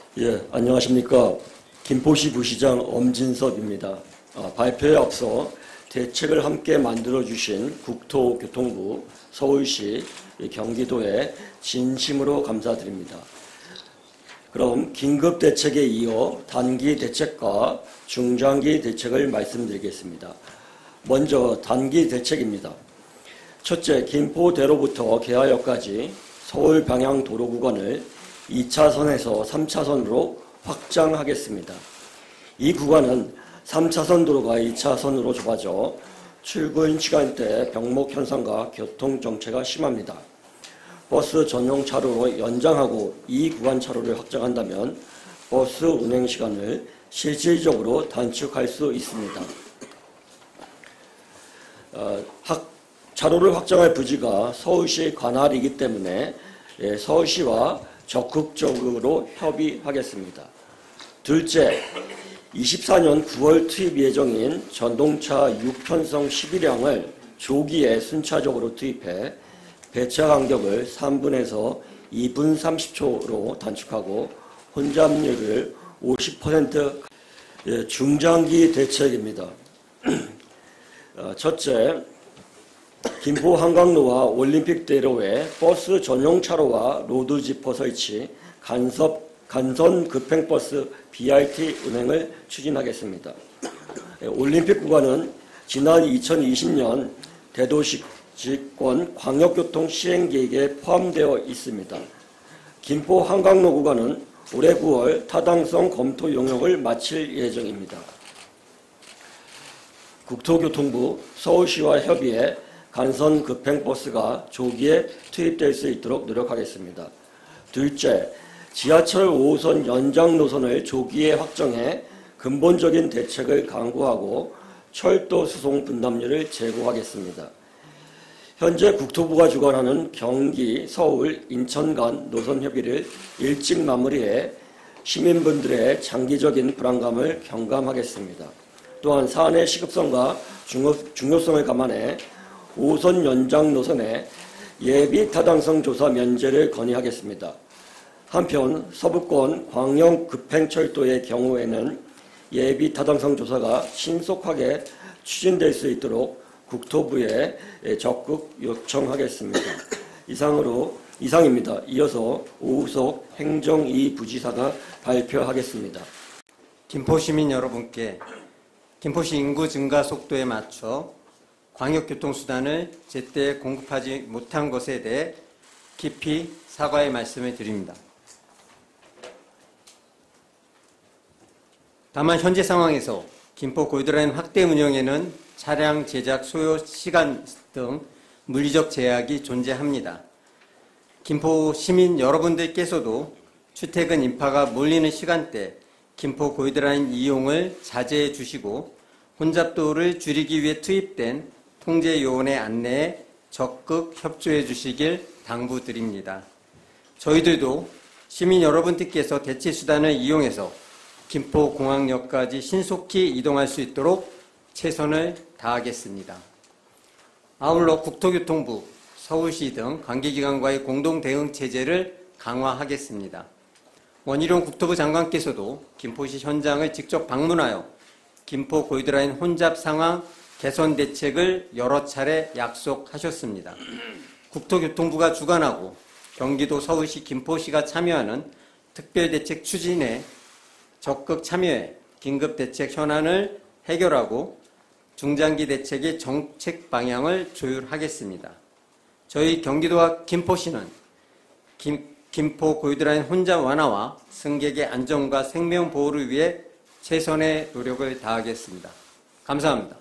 예, 안녕하십니까. 김포시 부시장 엄진섭입니다. 발표에 앞서 대책을 함께 만들어주신 국토교통부, 서울시, 경기도에 진심으로 감사드립니다. 그럼 긴급대책에 이어 단기 대책과 중장기 대책을 말씀드리겠습니다. 먼저 단기 대책입니다. 첫째, 김포대로부터 개화역까지 서울 방향 도로 구간을 2차선에서 3차선으로 확장하겠습니다. 이 구간은 3차선 도로가 2차선으로 좁아져 출근 시간대 병목 현상과 교통 정체가 심합니다. 버스 전용 차로로 연장하고 이 구간 차로를 확장한다면 버스 운행 시간을 실질적으로 단축할 수 있습니다. 차로를 확장할 부지가 서울시 관할이기 때문에 서울시와 적극적으로 협의하겠습니다. 둘째, 24년 9월 투입 예정인 전동차 6편성 11량을 조기에 순차적으로 투입해 배차 간격을 3분에서 2분 30초로 단축하고 혼잡률을 50% 중장기 대책입니다. 첫째, 김포 한강로와 올림픽대로에 버스 전용 차로와 로드지퍼 설치, 간선 급행버스 BRT 운행을 추진하겠습니다. 올림픽 구간은 지난 2020년 대도시권 광역교통 시행계획에 포함되어 있습니다. 김포 한강로 구간은 올해 9월 타당성 검토 용역을 마칠 예정입니다. 국토교통부, 서울시와 협의해 간선 급행버스가 조기에 투입될 수 있도록 노력하겠습니다. 둘째, 지하철 5호선 연장 노선을 조기에 확정해 근본적인 대책을 강구하고 철도 수송 분담률을 제고하겠습니다. 현재 국토부가 주관하는 경기, 서울, 인천 간 노선 협의를 일찍 마무리해 시민분들의 장기적인 불안감을 경감하겠습니다. 또한 사안의 시급성과 중요성을 감안해 5호선 연장 노선의 예비 타당성 조사 면제를 건의하겠습니다. 한편 서부권 광역 급행철도의 경우에는 예비 타당성 조사가 신속하게 추진될 수 있도록 국토부에 적극 요청하겠습니다. 이상입니다. 이어서 오우석 행정2 부지사가 발표하겠습니다. 김포 시민 여러분께 김포시 인구 증가 속도에 맞춰 광역교통수단을 제때 공급하지 못한 것에 대해 깊이 사과의 말씀을 드립니다. 다만 현재 상황에서 김포 골드라인 확대 운영에는 차량 제작 소요 시간 등 물리적 제약이 존재합니다. 김포 시민 여러분들께서도 출퇴근 인파가 몰리는 시간대 김포 골드라인 이용을 자제해 주시고 혼잡도를 줄이기 위해 투입된 통제요원의 안내에 적극 협조해 주시길 당부드립니다. 저희들도 시민 여러분들께서 대체수단을 이용해서 김포공항역까지 신속히 이동할 수 있도록 최선을 다하겠습니다. 아울러 국토교통부, 서울시 등 관계기관과의 공동대응체제를 강화하겠습니다. 원희룡 국토부 장관께서도 김포시 현장을 직접 방문하여 김포 골드라인 혼잡 상황 개선 대책을 여러 차례 약속하셨습니다. 국토교통부가 주관하고 경기도, 서울시, 김포시가 참여하는 특별대책 추진에 적극 참여해 긴급대책 현안을 해결하고 중장기 대책의 정책 방향을 조율하겠습니다. 저희 경기도와 김포시는 김포 골드라인 혼잡 완화와 승객의 안전과 생명 보호를 위해 최선의 노력을 다하겠습니다. 감사합니다.